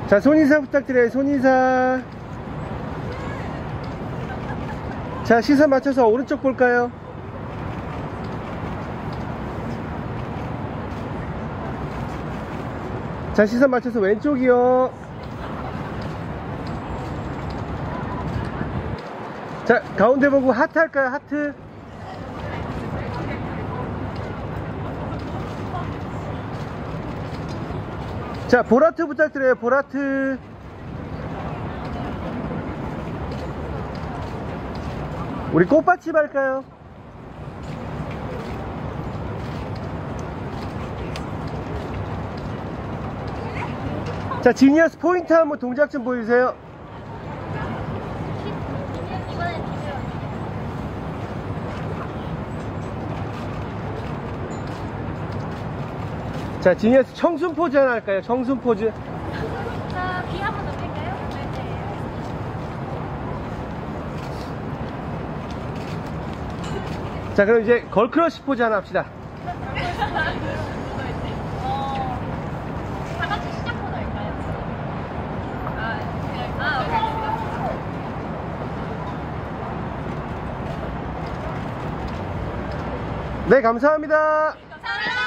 자, 손인사 부탁드려요. 손인사. 자, 시선 맞춰서 오른쪽 볼까요? 자, 시선 맞춰서 왼쪽이요. 자, 가운데 보고 하트 할까요? 하트. 자, 볼하트 부탁드려요. 볼하트. 우리 꽃받침 할까요? 자, 지니어스 포인트 한번 동작 좀 보여주세요. 자, 지니어스 청순 포즈 하나 할까요? 청순 포즈. 자, 귀 한번 넘길까요? 자, 그럼 이제 걸크러쉬 포즈 하나 합시다. 다 같이 시작부터 할까요? 네, 감사합니다. 감사합니다.